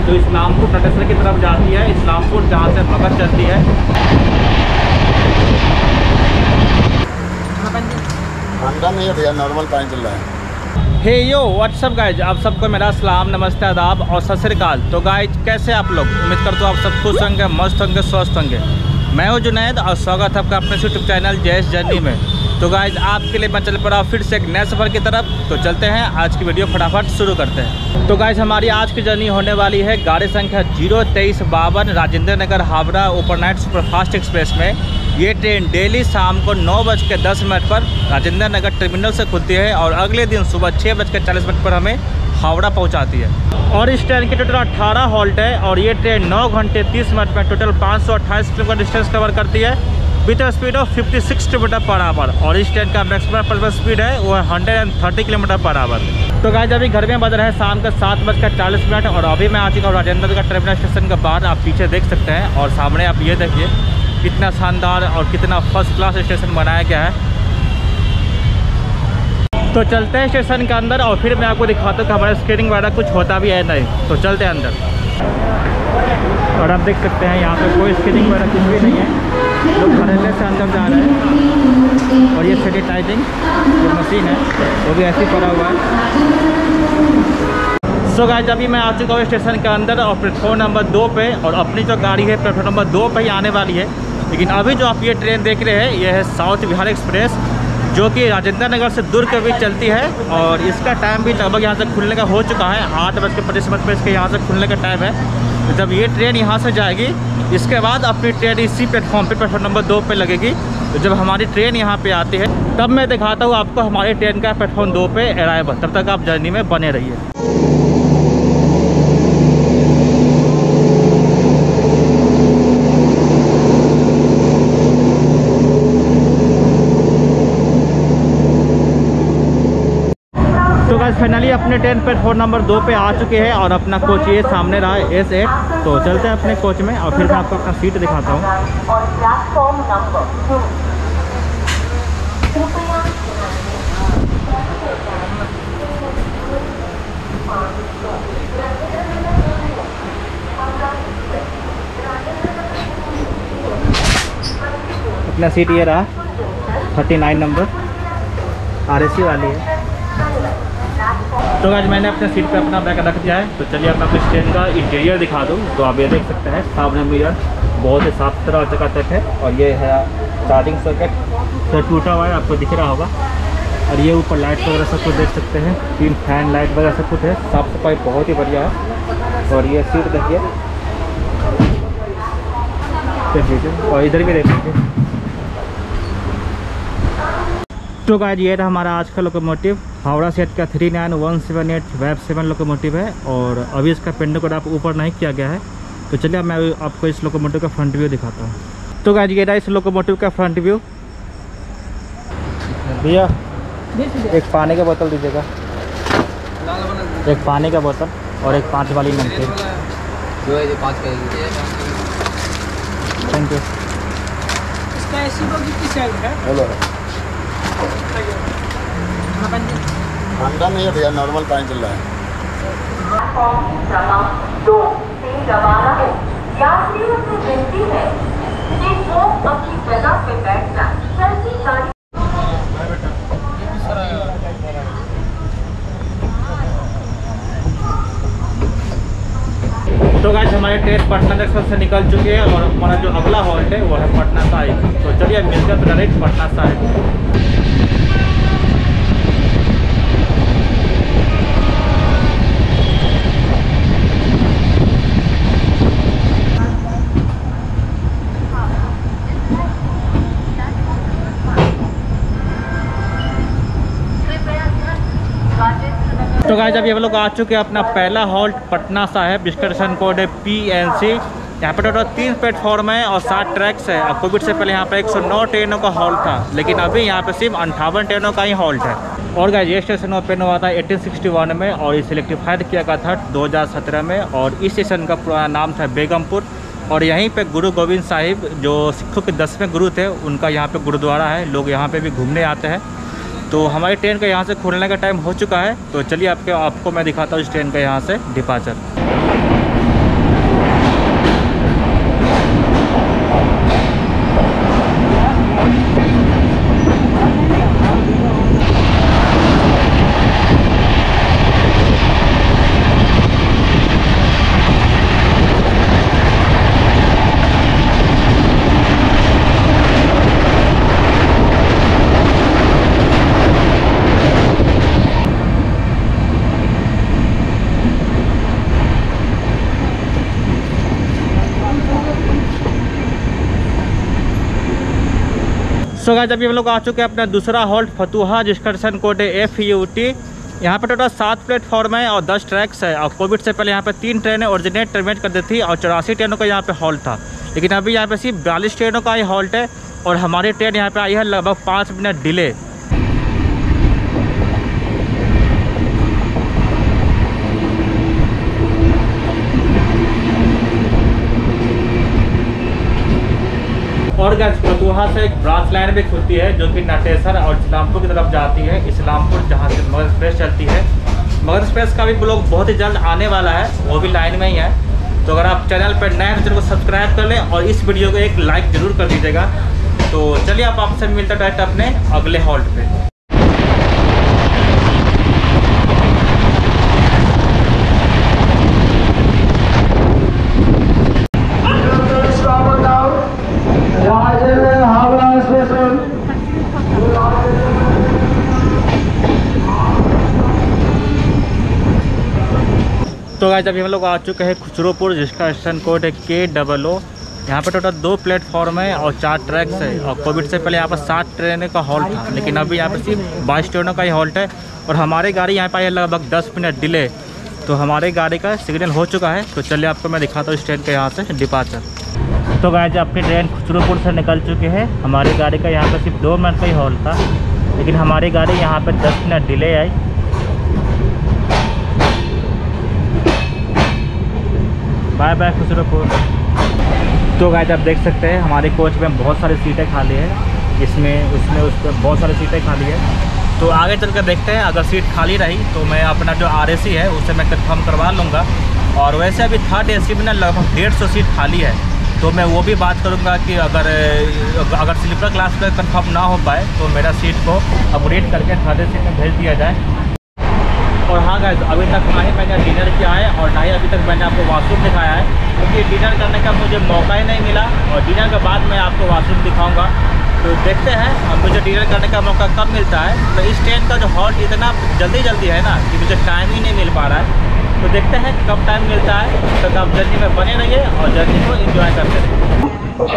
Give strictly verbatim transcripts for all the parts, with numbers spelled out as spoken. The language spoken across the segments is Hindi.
जो इस्लामपुर नटेसर की तरफ जाती है, इस्लामपुर जहाँ से मगध चलती है। ठंडा नहीं है भैया, नॉर्मल पानी चल रहा है। हे यो व्हाट्सअप गाइज, आप सबको मेरा सलाम, नमस्ते, आदाब और सत श्री अकाल। तो गाइज कैसे आप लोग, उम्मीद करता हूँ आप सब खुश होंगे, मस्त होंगे, स्वस्थ होंगे। मैं हूँ जुनैद और स्वागत है आपका अपने यूट्यूब चैनल जयेश जर्नी में। तो गाइज आपके लिए मैं चल पड़ा फिर से एक नए सफ़र की तरफ। तो चलते हैं, आज की वीडियो फटाफट शुरू करते हैं। तो गाइज हमारी आज की जर्नी होने वाली है गाड़ी संख्या जीरो तेईस बावन Rajendra Nagar Howrah overnight superfast express में। ये ट्रेन डेली शाम को नौ बज के दस मिनट पर राजेंद्र नगर टर्मिनल से खुलती है और अगले दिन सुबह छः बज के चालीस मिनट पर हमें हावड़ा पहुंचाती है। और इस ट्रेन के टोटल अठारह हॉल्ट है और ये ट्रेन नौ घंटे तीस मिनट में टोटल पाँच सौ अट्ठाईस किलोमीटर डिस्टेंस कवर करती है विद स्पीड ऑफ छप्पन किलोमीटर पर आवर। और इस ट्रेन का मैक्सिमम परफॉर्मेंस स्पीड है वो है एक सौ तीस किलोमीटर पर आवर। तो गाइस अभी घर में बज रहे हैं शाम का सात बज कर चालीस मिनट और अभी मैं आ चुका हूँ राजेंद्र नगर टर्मिनल स्टेशन के बाद। आप पीछे देख सकते हैं और सामने आप ये देखिए कितना शानदार और कितना फर्स्ट क्लास स्टेशन बनाया गया है। तो चलते हैं स्टेशन के अंदर और फिर मैं आपको दिखाता हूँ कि हमारा स्क्रीनिंग वगैरह कुछ होता भी है नहीं। तो चलते हैं अंदर और आप देख सकते हैं यहाँ पे कोई स्क्रीनिंग वगैरह कुछ भी नहीं है। लोग खरीदने से अंदर जा रहे हैं और ये सैनिटाइजिंग जो मशीन है वो भी ऐसे ही पड़ा हुआ है। सो गाइस अभी मैं आ चुका हूँ स्टेशन के अंदर और प्लेटफॉर्म नंबर दो पे, और अपनी जो गाड़ी है प्लेटफॉर्म नंबर दो पे ही आने वाली है। लेकिन अभी जो आप ये ट्रेन देख रहे हैं ये है साउथ बिहार एक्सप्रेस, जो कि राजेंद्र नगर से दुर्ग के बीच चलती है। और इसका टाइम भी लगभग यहाँ से खुलने का हो चुका है, आठ बज के पच्चीस मिनट पर इसके यहाँ से खुलने का टाइम है। तो जब ये ट्रेन यहाँ से जाएगी इसके बाद अपनी ट्रेन इसी प्लेटफॉर्म पे प्लेटफॉर्म नंबर दो पे लगेगी। तो जब हमारी ट्रेन यहाँ पे आती है तब मैं दिखाता हूँ आपको हमारी ट्रेन का प्लेटफॉर्म दो पे अराइवल। तब तक आप जर्नी में बने रहिए। फाइनली अपने ट्रेन प्लेटफॉर्म नंबर दो पे आ चुके हैं और अपना कोच ये सामने रहा है एस एट। तो चलते हैं अपने कोच में और फिर मैं आपको अपना सीट दिखाता हूँ। और प्लेटफॉर्म नंबर टू अपना सीट ये रहा thirty nine number, R S C वाली है। तो आज मैंने अपने सीट पे अपना बैग रख दिया है। तो चलिए मैं आपको ट्रेन का इंटीरियर दिखा दूँ। तो आप ये देख सकते हैं सामने मिरर बहुत ही साफ सुथरा और चकाचक है। और ये है चार्जिंग सॉकेट, तो टूटा हुआ है आपको दिख रहा होगा। और ये ऊपर लाइट वगैरह सब कुछ देख सकते हैं, तीन फैन लाइट वगैरह सब कुछ है, साफ़ सफाई बहुत ही बढ़िया है। और ये सीट देखिए, देख लीजिए और इधर भी देख लीजिए। तो गाइस ये था हमारा आज का लोकोमोटिव, हावड़ा सेट का three nine one seven eight वेब सेवन लोकोमोटिव है। और अभी इसका पेंड कोड आप ऊपर नहीं किया गया है। तो चलिए मैं आपको इस लोकोमोटिव का फ्रंट व्यू दिखाता हूँ। तो गाइस ये था इस लोकोमोटिव का फ्रंट व्यू। भैया एक पानी का बोतल दीजिएगा, एक पानी का बोतल और एक पाँच वाली नमकीन। Thank you. इसका एसी बोगी किस साइड है? हेलो, ठंडा नहीं है भैया, नॉर्मल पानी चल रहा है। दो से रवाना हो यात्रियों से विनती है कि वो अपनी जगह पे बैठना चलती गाड़ी। तो गाइस हमारे ट्रेन पटना जंक्शन से निकल चुके हैं और हमारा जो अगला हॉल्ट है वो है पटना साहिब। तो चलिए मिलकर तो डायरेक्ट पटना साहिब। तो गाइस जब ये लोग आ चुके हैं अपना पहला हॉल्ट पटना साहिब, जिसका स्टेशन कोड है पी एन सी। यहाँ पे टोटल तीन प्लेटफॉर्म है और सात ट्रैक्स है। और कोविड से पहले यहाँ पे एक सौ नौ ट्रेनों का हॉल्ट था, लेकिन अभी यहाँ पे सिर्फ अंठावन ट्रेनों का ही हॉल्ट है। और गाइस ये स्टेशन ओपन हुआ था अठारह सौ इकसठ में और इसे इलेक्ट्रीफाइड किया गया था दो हज़ार सत्रह में। और इस स्टेशन का पूरा नाम था बेगमपुर। और यहीं पे गुरु गोविंद साहिब जो सिखों के दसवें गुरु थे, उनका यहाँ पे गुरुद्वारा है। लोग यहाँ पे भी घूमने आते हैं। तो हमारी ट्रेन का यहाँ से खुलने का टाइम हो चुका है। तो चलिए आपके आपको मैं दिखाता हूँ इस ट्रेन का यहाँ से डिपार्चर। सो गाइस अभी हम लोग आ चुके हैं अपना दूसरा हॉल्ट फतुहा, जिसका स्टेशन कोड है एफ यू टी। यहाँ पे टोटल सात प्लेटफॉर्म है और दस ट्रैक्स है। और कोविड से पहले यहाँ पे तीन ट्रेनें ओरिजिनेट टर्मिनेट कर दी थी और चौरासी ट्रेनों का यहाँ पे हॉल्ट था। लेकिन अभी यहाँ पे सिर्फ बयालीस ट्रेनों का ही हॉल्ट है और हमारी ट्रेन यहाँ पे आई है लगभग पाँच मिनट डिले। और गाइस फतुहा से एक ब्रांच लाइन भी खुलती है जो कि नटेसर और इस्लामपुर की तरफ जाती है। इस्लामपुर जहाँ से मगध एक्सप्रेस चलती है। मगध एक्सप्रेस का भी ब्लॉग बहुत ही जल्द आने वाला है, वो भी लाइन में ही है। तो अगर आप चैनल पर नए हैं तो चैनल को सब्सक्राइब कर लें और इस वीडियो को एक लाइक ज़रूर कर दीजिएगा। तो चलिए आप आपसे मिलते हैं डायरेक्ट अपने अगले हॉल्ट पे। तो गाइस अभी हम लोग आ चुके हैं खुसरोपुर, जिसका स्टेशन कोड है के डबल ओ। यहाँ पर टोटल दो प्लेटफॉर्म है और चार ट्रैक्स है। और कोविड से पहले यहाँ पर सात ट्रेनों का हॉल्ट था, लेकिन अभी यहाँ पर सिर्फ बाईस ट्रेनों का ही हॉल्ट है। और हमारी गाड़ी यहाँ पर है लगभग दस मिनट डिले। तो हमारी गाड़ी का सिग्नल हो चुका है। तो चलिए आपको मैं दिखाता हूँ इस ट्रेन के यहाँ से डिपार्चर। तो गाइस अपनी ट्रेन खुसरोपुर से निकल चुके हैं। हमारी गाड़ी का यहाँ पर सिर्फ दो मिनट का ही हॉल्ट था, लेकिन हमारी गाड़ी यहाँ पर दस मिनट डिले आई। Bye bye Khusropur. तो गाइस आप देख सकते हैं हमारे कोच में बहुत सारी सीटें खाली है। इसमें उसमें उस पर बहुत सारी सीटें खाली है। तो आगे चलकर देखते हैं, अगर सीट खाली रही तो मैं अपना जो आर ए सी है उसे मैं कंफर्म करवा लूँगा। और वैसे अभी थर्ड ए सी में ना लगभग डेढ़ सौ सीट खाली है। तो मैं वो भी बात करूँगा कि अगर अगर स्लीपर क्लास में कंफर्म ना हो पाए तो मेरा सीट को अपग्रेड करके थर्ड ए सी में भेज दिया जाए। और हाँ गाइस अभी तक ना ही मैंने डिनर किया है और ना ही अभी तक मैंने आपको वाशरूम दिखाया है, क्योंकि डिनर करने का मुझे मौका ही नहीं मिला। और डिनर के बाद मैं आपको वाशरूम दिखाऊंगा। तो देखते हैं अब मुझे डिनर करने का मौका कब मिलता है। तो इस ट्रेन का जो हॉल्ट इतना जल्दी जल्दी है ना कि मुझे टाइम ही नहीं मिल पा रहा है। तो देखते हैं कब टाइम मिलता है। तब तो आप जर्नी में बने रहिए और जर्नी को एंजॉय करते रहिए।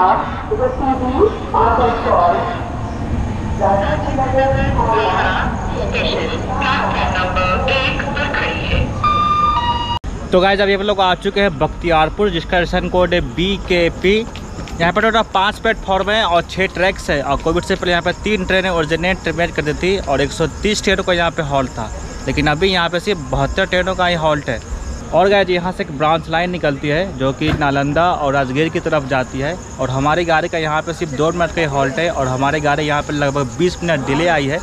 तो गाइस अभी हम लोग आ चुके हैं बख्तियारपुर, जिसका स्टेशन कोड है बी के पी। यहाँ पर टोटल पाँच प्लेटफॉर्म है और छः ट्रैक्स है। और कोविड से पहले यहाँ पे तीन ट्रेनें ओरिजिनेट टर्मिनेट कर दी थी और एक सौ तीस ट्रेनों का यहाँ पे हॉल्ट था। लेकिन अभी यहाँ पे सिर्फ बहत्तर ट्रेनों का ही हॉल्ट है। और गाइस यहाँ से एक ब्रांच लाइन निकलती है जो कि नालंदा और राजगीर की तरफ जाती है। और हमारी गाड़ी का यहाँ पे सिर्फ दो मिनट का ही हॉल्ट है और हमारी गाड़ी यहाँ पे लगभग बीस मिनट डिले आई है।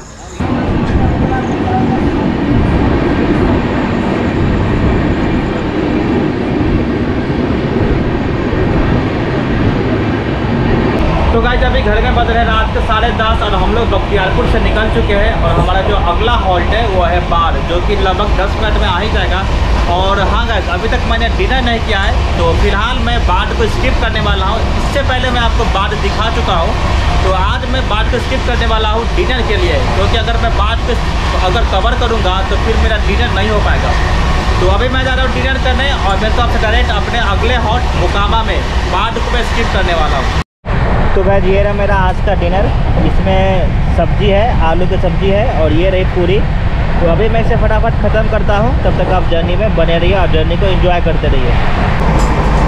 तो गाइस अभी घर में बज रहे रात के साढ़े दस और हम लोग बख्तियारपुर से निकल चुके हैं। और हमारा जो अगला हॉल्ट है वो है बाढ़, जो कि लगभग दस मिनट में आ ही जाएगा। और हाँ गाइस अभी तक मैंने डिनर नहीं किया है, तो फिलहाल मैं बाढ़ को स्किप करने वाला हूँ। इससे पहले मैं आपको बाढ़ दिखा चुका हूँ। तो आज मैं बाढ़ को स्किप करने वाला हूँ डिनर के लिए, क्योंकि अगर मैं बाढ़ को अगर कवर करूँगा तो फिर मेरा डिनर नहीं हो पाएगा। तो अभी मैं जा रहा हूँ डिनर करने और मैं तो आपसे डायरेक्ट अपने अगले हॉल्ट मोकामा में बाढ़ को मैं स्किप करने वाला हूँ। तो गाइस ये रहा मेरा आज का डिनर। इसमें सब्जी है, आलू की सब्जी है और ये रही पूरी। तो अभी मैं इसे फटाफट ख़त्म करता हूँ, तब तक आप जर्नी में बने रहिए और जर्नी को एंजॉय करते रहिए।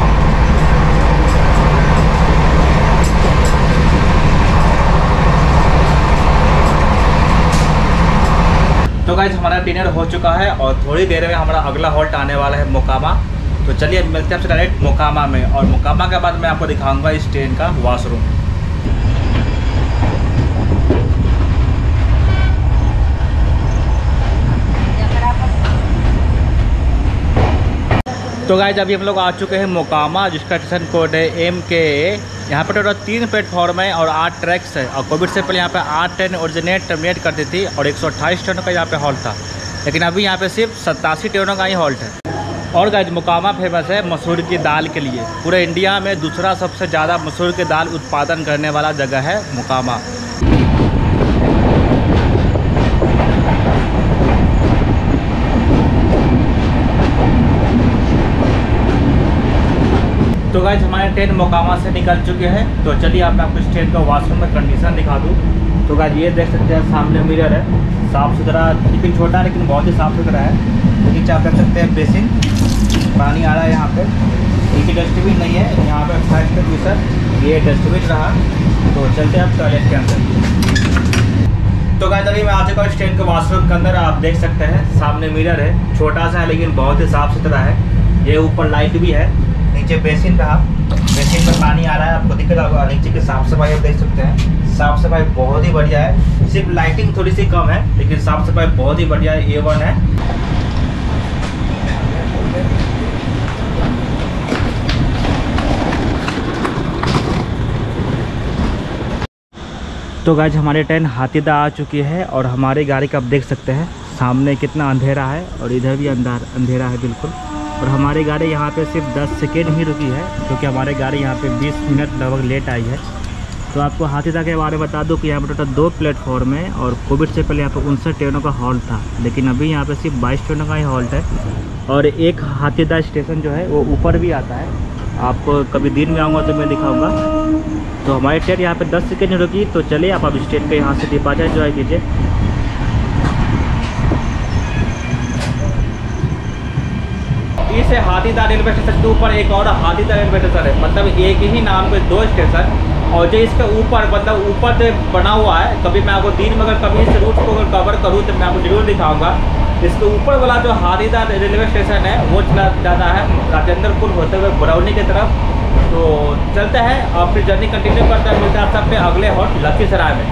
तो गाइस हमारा डिनर हो चुका है और थोड़ी देर में हमारा अगला हॉल्ट आने वाला है मोकामा। तो चलिए मिलते हैं आपसे डायरेक्ट मोकामा में। और मोकामा के बाद मैं आपको दिखाऊंगा इस ट्रेन का वॉशरूम। तो गाइस अभी हम लोग आ चुके हैं मोकामा, जिसका स्टेशन कोड है एम के ए। यहाँ पर टोटल तीन प्लेटफॉर्म है और आठ ट्रैक्स है। और कोविड से पहले यहाँ पे आठ ट्रेन ओरिजिनेट टर्मिनेट करती थी और एक सौ अट्ठाईस ट्रेनों का यहाँ पे हॉल्ट था। लेकिन अभी यहाँ पे सिर्फ सत्तासी ट्रेनों का ही हॉल्ट है। और गाइस मोकामा फेमस है मसूर की दाल के लिए। पूरे इंडिया में दूसरा सबसे ज़्यादा मसूर की दाल उत्पादन करने वाला जगह है मोकामा। तो तो गाइस हमारे ट्रेन मोकामा से निकल चुके हैं। तो चलिए आप आपको इस ट्रेन का वॉशरूम में कंडीशन दिखा दूँ। तो गाइस ये देख सकते हैं, सामने मिरर है, साफ़ सुथरा, लेकिन छोटा लेकिन बहुत ही साफ़ सुथरा है। तो नीचे आप देख सकते हैं बेसिन, पानी आ रहा है यहाँ पे। एक डस्टबिन नहीं है यहाँ पे, फाइव पे भी सर ये डस्टबिन रहा। तो चलते हैं आप टॉयलेट के अंदर। तो गाइस अभी मैं आ चुका हूँ इस ट्रेन के वॉशरूम के अंदर। आप देख सकते हैं सामने मिरर है, छोटा सा है लेकिन बहुत ही साफ़ सुथरा है। ये ऊपर लाइट भी है, नीचे बेसिन रहा, बेसिन में पानी आ रहा है, आपको दिख रहा होगा। नीचे की साफ़ सफाई आप देख सकते हैं, साफ़ सफाई बहुत ही बढ़िया है। सिर्फ लाइटिंग थोड़ी सी कम है लेकिन साफ़ सफाई बहुत ही बढ़िया है, ए वन है। तो गाइस हमारी ट्रेन हाथीदा आ चुकी है और हमारी गाड़ी का आप देख सकते हैं सामने कितना अंधेरा है और इधर भी अंधार अंधेरा है बिल्कुल। और हमारी गाड़ी यहाँ पे सिर्फ दस सेकेंड ही रुकी है क्योंकि हमारी गाड़ी यहाँ पे बीस मिनट लगभग लेट आई है। तो आपको हाथीदा के बारे में बता दूँ कि यहाँ पर टोटल दो प्लेटफॉर्म है और कोविड से पहले यहाँ पर उनसठ ट्रेनों का हॉल्ट था, लेकिन अभी यहाँ पे सिर्फ बाईस ट्रेनों का ही हॉल्ट है। और एक हाथीदा स्टेशन जो है वो ऊपर भी आता है, आपको कभी दिन में आऊँगा तो मैं दिखाऊँगा। तो हमारी ट्रेन यहाँ पे दस सेकेंड रुकी। तो चलिए आप अब इस ट्रेन के यहाँ से डिपार्चर एंजॉय कीजिए। इस हाथीदा रेलवे स्टेशन के ऊपर एक और हाथीदा रेलवे स्टेशन है, मतलब एक ही नाम के दो स्टेशन। और जो इसके ऊपर मतलब ऊपर से बना हुआ है, कभी मैं आपको दिन में अगर कभी इस रूट को अगर कवर करूँ तो मैं आपको जरूर दिखाऊंगा। इसके ऊपर वाला जो हाथीदा रेलवे स्टेशन है वो चला जाता है राजेंद्रपुर होते हुए बरौनी की तरफ। तो चलते हैं अपनी जर्नी कंटिन्यू करते हैं, मिलते हैं आप सबके अगले हॉट लखीसराय में।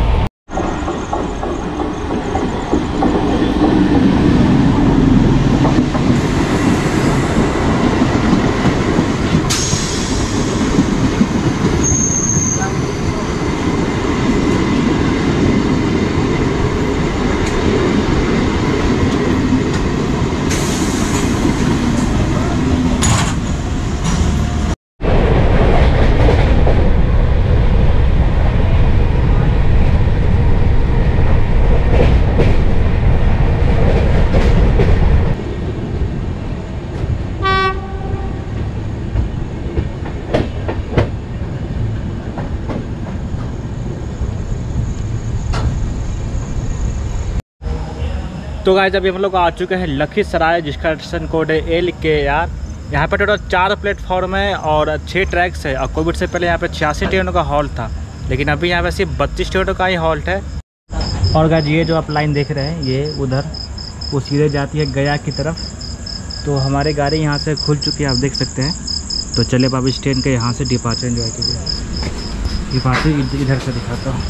तो गाइस अभी हम लोग आ चुके हैं लखीसराय, जिसका स्टेशन कोड है एल के आर। यहाँ पे टोटल चार प्लेटफॉर्म है और छः ट्रैक्स है। और कोविड से पहले यहाँ पे छियासी ट्रेनों का हॉल्ट था, लेकिन अभी यहाँ पे सिर्फ बत्तीस ट्रेनों का ही हॉल्ट है। और गाइस ये जो आप लाइन देख रहे हैं ये उधर वो सीधे जाती है गया की तरफ। तो हमारी गाड़ी यहाँ से खुल चुकी है, आप देख सकते हैं। तो चलिए अब इस ट्रेन के यहाँ से डिपार्चर एंजॉय कीजिए। डिपार्चर इधर से दिखाता हूँ।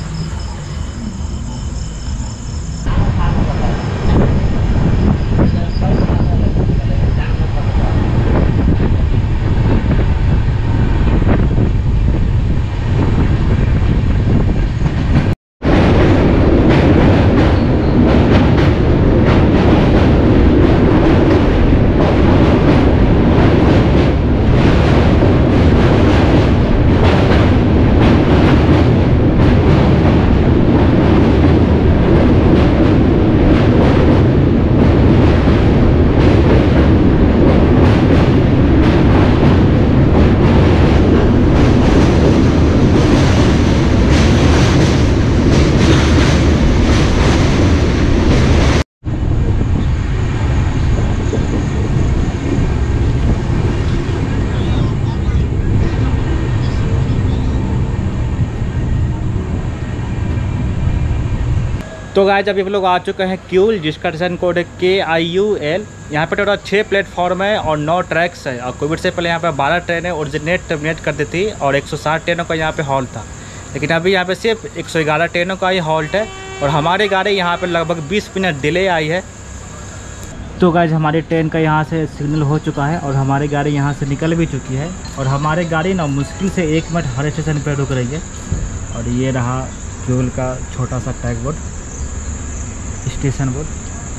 तो गाइस अभी हम लोग आ चुके हैं क्यूल, जिसका स्टेशन कोड है के आई यू एल। यहाँ पे टोटल छः प्लेटफॉर्म है और नौ ट्रैक्स है। और कोविड से पहले यहाँ पे बारह ट्रेनें ओरिजिनेट टर्मिनेट कर दी थी और एक सौ साठ ट्रेनों का यहाँ पे हॉल्ट था, लेकिन अभी यहाँ पे सिर्फ एक सौ ग्यारह ट्रेनों का ही हॉल्ट है। और हमारी गाड़ी यहाँ पे लगभग बीस मिनट डिले आई है। तो गाइस हमारी ट्रेन का यहाँ से सिग्नल हो चुका है और हमारी गाड़ी यहाँ से निकल भी चुकी है। और हमारी गाड़ी ना मुश्किल से एक मिनट हर स्टेशन पर रुक रही है। और ये रहा क्यूल का छोटा सा टैग बोर्ड, स्टेशन बोर्ड।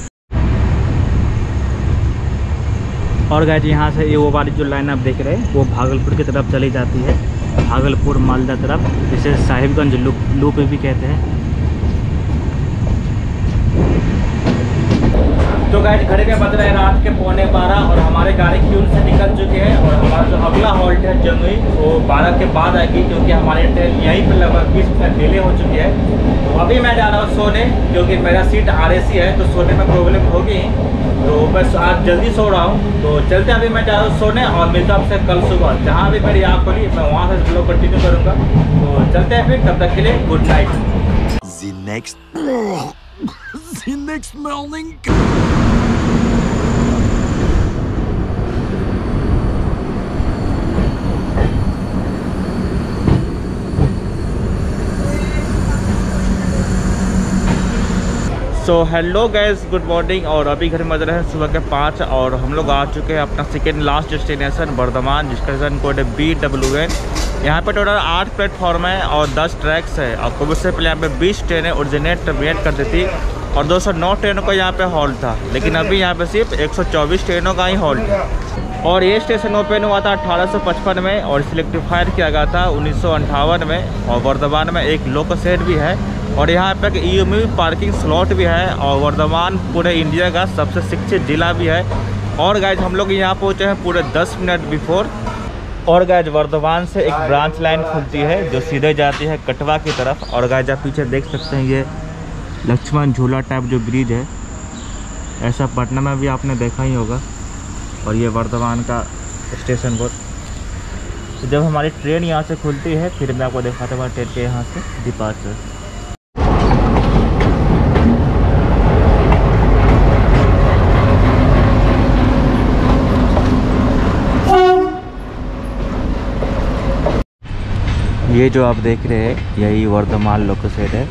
और गाइस यहाँ से ये वो वाली जो लाइन आप देख रहे हैं वो भागलपुर की तरफ चली जाती है, भागलपुर मालदा तरफ, जिसे साहिबगंज लूप लूप भी कहते हैं। तो गाइस घड़ी में बज रहे हैं रात के पौने बारह और हमारे गाड़ी क्यूल से निकल चुके हैं। और हमारा जो अगला हॉल्ट है जमुई, वो बारह के बाद आएगी क्योंकि हमारी ट्रेन यहीं पर लगभग बीस मिनट डिले हो चुकी है। तो अभी मैं जा रहा हूँ सोने, क्योंकि मेरा सीट आर ए सी है तो सोने में प्रॉब्लम होगी। तो बस आज जल्दी सो रहा हूँ। तो चलते अभी मैं जा रहा हूँ सोने और मिलता हूँ आपसे कल सुबह, जहाँ भी मेरी आँख खोली मैं वहाँ से ब्लॉग कंटिन्यू करूँगा। तो चलते हैं फिर, तब तक के लिए good night. The next, the next morning. So hello guys, good morning. और अभी घर में बज रहे हैं सुबह के पाँच और हम लोग आ चुके हैं अपना सेकेंड लास्ट डेस्टिनेशन वर्धमान, जिसका डेस्टिनेशन कोड है बी डब्ल्यू एन। यहाँ पे टोटल आठ प्लेटफॉर्म है और दस ट्रैक्स है। और कोविड से पहले यहाँ पे बीस ट्रेनें ओरिजिनेट टर्मिनेट करती थी और दो सौ नौ ट्रेनों का यहाँ पे हॉल्ट था, लेकिन अभी यहाँ पे सिर्फ एक सौ चौबीस ट्रेनों का ही हॉल्ट है। और ये स्टेशन ओपन हुआ था अठारह सौ पचपन में और इलेक्ट्रीफाइड किया गया था उन्नीस सौ अंठावन में। और वर्धमान में एक लोको शेड भी है और यहाँ पे एक E M U parking slot भी है। और वर्धमान पूरे इंडिया का सबसे शिक्षित जिला भी है। और गाइज हम लोग यहाँ पहुँचे हैं पूरे दस मिनट बिफोर। और गाइज वर्धमान से एक ब्रांच लाइन खुलती है जो सीधे जाती है कटवा की तरफ। और गाइज आप पीछे देख सकते हैं ये लक्ष्मण झूला टाइप जो ब्रिज है, ऐसा पटना में भी आपने देखा ही होगा। और ये वर्धमान का स्टेशन बोर्ड। तो जब हमारी ट्रेन यहाँ से खुलती है फिर मैं आपको दिखाता हूँ ट्रेन के यहाँ से डिपार्चर। ये जो आप देख रहे हैं यही वर्धमान लोको शेड है।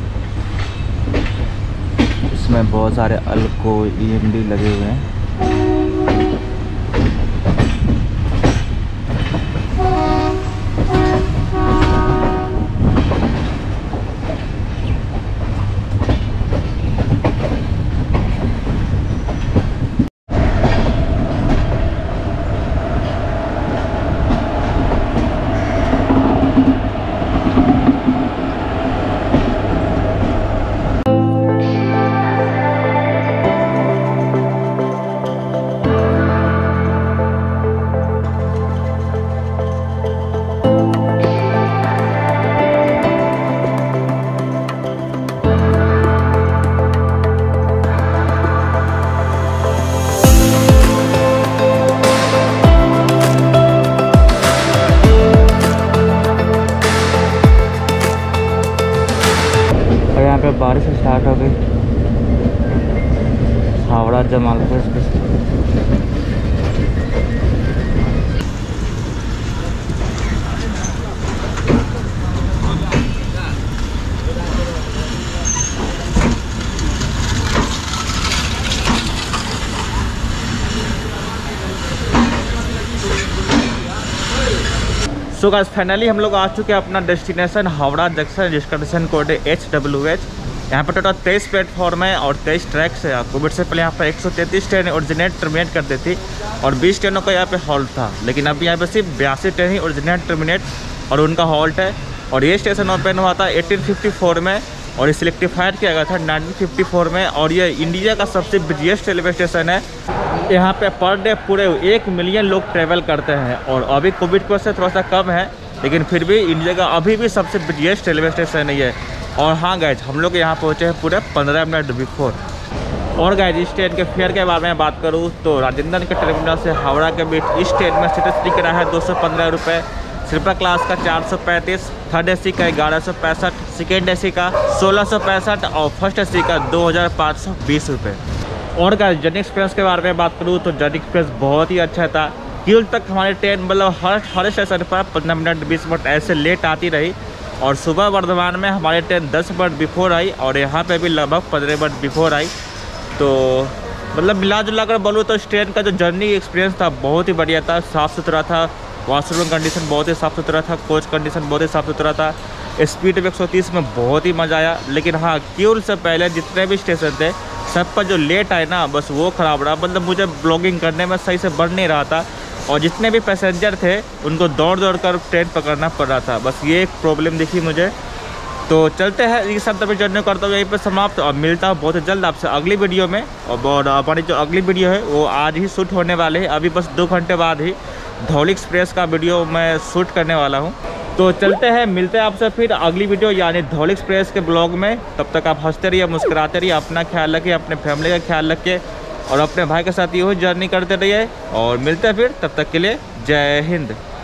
इसमें बहुत सारे अल्को ई एम डी लगे हुए हैं। यहाँ पे बारिश स्टार्ट हो गई Howrah Jamalpur station. So guys finally हम लोग आ चुके हैं अपना डेस्टिनेशन हावड़ा जंक्शन, जिसका डेस्टिनेशन कोड है एच डब्ल्यू एच। यहाँ पर टोटल तेईस प्लेटफॉर्म है और तेईस ट्रैक्स है। कोविड से पहले यहाँ पर एक सौ तैंतीस ट्रेन ओरिजिनेट टर्मिनेट करती थी और बीस ट्रेनों का यहाँ पे हॉल्ट था, लेकिन अभी यहाँ पे सिर्फ बयासी ट्रेन ही ओरिजिनेट टर्मिनेट और उनका हॉल्ट है। और ये स्टेशन ओपन हुआ था अठारह सौ चौवन में और इसे इलेक्ट्रीफाइड किया गया था उन्नीस सौ चौवन में। और ये इंडिया का सबसे बिजिएस्ट रेलवे स्टेशन है। यहाँ पे पर डे पूरे एक मिलियन लोग ट्रैवल करते हैं और अभी कोविड की वजह से थोड़ा सा कम है, लेकिन फिर भी इंडिया का अभी भी सबसे बिजिएस्ट रेलवे स्टेशन है ये। और हाँ गाइज हम लोग यहाँ पहुँचे हैं पूरे पंद्रह मिनट बिफोर। और गाइज इस ट्रेन के फेयर के बारे में बात करूँ तो राजेंद्र के टर्मिनल से हावड़ा के बीच इस ट्रेन में सीटें की किराया है दो सौ पंद्रह रुपये, स्लीपर क्लास का चार सौ पैंतीस, थर्ड एसी का ग्यारह सौ पैंसठ, सेकेंड एसी का सोलह सौ पैंसठ और फर्स्ट एसी का दो हज़ार पाँच सौ बीस रुपये। और गाइस जर्नी एक्सपीरियंस के बारे में बात करूँ तो जर्नी एक्सपीरियंस बहुत ही अच्छा था। किल तक हमारी ट्रेन मतलब हर हर स्टेशन पर पंद्रह मिनट बीस मिनट ऐसे लेट आती रही। और सुबह वर्धमान में हमारी ट्रेन दस मिनट बिफोर आई और यहाँ पे भी लगभग पंद्रह मिनट बिफोर आई। तो मतलब मिला जुला कर बोलूँ तो इस ट्रेन का जो जर्नी एक्सपीरियंस था बहुत ही बढ़िया था, साफ़ सुथरा था, वॉशरूम कंडीशन बहुत ही साफ़ सुथरा था, कोच कंडीशन बहुत ही साफ़ सुथरा था, स्पीड एक सौ तीस में बहुत ही मज़ा आया। लेकिन हाँ क्यूल से पहले जितने भी स्टेशन थे सब पर जो लेट आए ना बस वो ख़राब रहा, मतलब मुझे ब्लॉगिंग करने में सही से बढ़ नहीं रहा था और जितने भी पैसेंजर थे उनको दौड़ दौड़ कर ट्रेन पकड़ना पड़ रहा था, बस ये एक प्रॉब्लम दिखी मुझे। तो चलते हैं ये सब तभी जर्नी करता हूँ यहीं पर समाप्त और मिलता हूँ बहुत जल्द आपसे अगली वीडियो में। और हमारी जो अगली वीडियो है वो आज ही शूट होने वाले है, अभी बस दो घंटे बाद ही। धौली एक्सप्रेस का वीडियो मैं शूट करने वाला हूँ। तो चलते हैं, मिलते हैं आपसे फिर अगली वीडियो यानी धौली एक्सप्रेस के ब्लॉग में। तब तक आप हंसते रहिए, मुस्कुराते रहिए, अपना ख्याल रखिए, अपने फैमिली का ख्याल रखिए और अपने भाई के साथ ये जर्नी करते रहिए। और मिलते हैं फिर, तब तक के लिए जय हिंद।